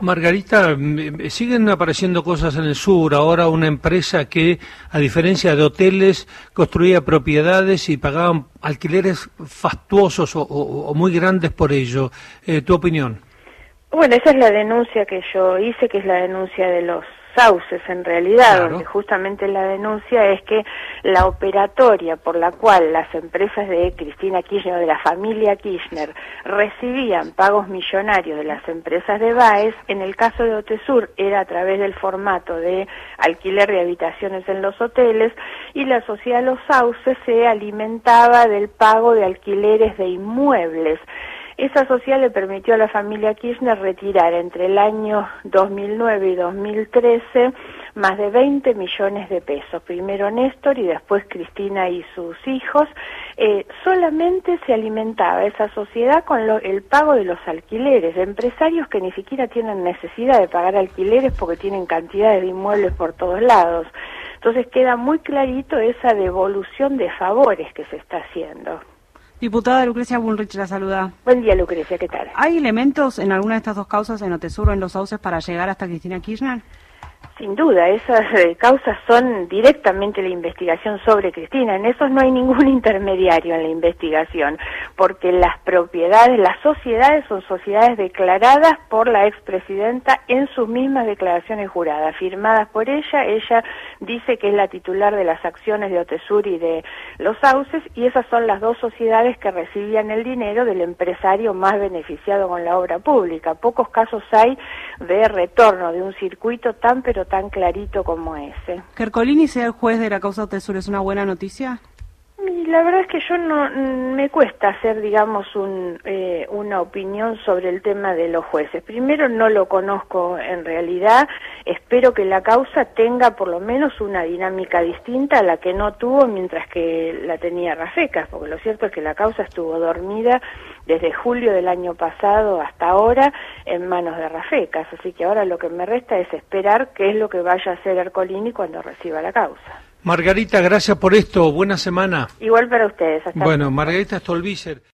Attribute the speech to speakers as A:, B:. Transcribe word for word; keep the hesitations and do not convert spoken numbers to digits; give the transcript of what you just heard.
A: Margarita, mm, siguen apareciendo cosas en el sur. Ahora una empresa que, a diferencia de hoteles, construía propiedades y pagaban alquileres fastuosos o, o- o muy grandes por ello. Eh, ¿tu opinión?
B: Bueno, esa es la denuncia que yo hice, que es la denuncia de los sauces en realidad,
A: Claro.
B: donde justamente la denuncia es que la operatoria por la cual las empresas de Cristina Kirchner o de la familia Kirchner recibían pagos millonarios de las empresas de Baez, en el caso de Otesur era a través del formato de alquiler de habitaciones en los hoteles, y la sociedad Los Sauces se alimentaba del pago de alquileres de inmuebles. Esa sociedad le permitió a la familia Kirchner retirar entre el año dos mil nueve y dos mil trece más de veinte millones de pesos. Primero Néstor y después Cristina y sus hijos. Eh, solamente se alimentaba esa sociedad con lo, el pago de los alquileres, de empresarios que ni siquiera tienen necesidad de pagar alquileres porque tienen cantidades de inmuebles por todos lados. Entonces queda muy clarito esa devolución de favores que se está haciendo.
C: Diputada Lucrecia Bullrich la saluda.
B: Buen día, Lucrecia, ¿qué tal?
C: ¿Hay elementos en alguna de estas dos causas, en Otesur o en Los Sauces, para llegar hasta Cristina Kirchner?
B: Sin duda, esas eh, causas son directamente la investigación sobre Cristina. En esos no hay ningún intermediario en la investigación, porque las propiedades, las sociedades son sociedades declaradas por la expresidenta en sus mismas declaraciones juradas, firmadas por ella. Ella dice que es la titular de las acciones de Otesur y de Los Sauces, y esas son las dos sociedades que recibían el dinero del empresario más beneficiado con la obra pública. Pocos casos hay de retorno de un circuito tan pero tan clarito como ese.
C: ¿Que Ercolini sea el juez de la causa Otesur es una buena noticia?
B: Y la verdad es que yo no, me cuesta hacer, digamos, un, eh, una opinión sobre el tema de los jueces. Primero, no lo conozco en realidad. Espero que la causa tenga por lo menos una dinámica distinta a la que no tuvo mientras que la tenía Rafecas, porque lo cierto es que la causa estuvo dormida desde julio del año pasado hasta ahora en manos de Rafecas. Así que ahora lo que me resta es esperar qué es lo que vaya a hacer Ercolini cuando reciba la causa.
A: Margarita, gracias por esto. Buena semana.
B: Igual para ustedes. Hasta
A: Bueno, Margarita Stolbizer.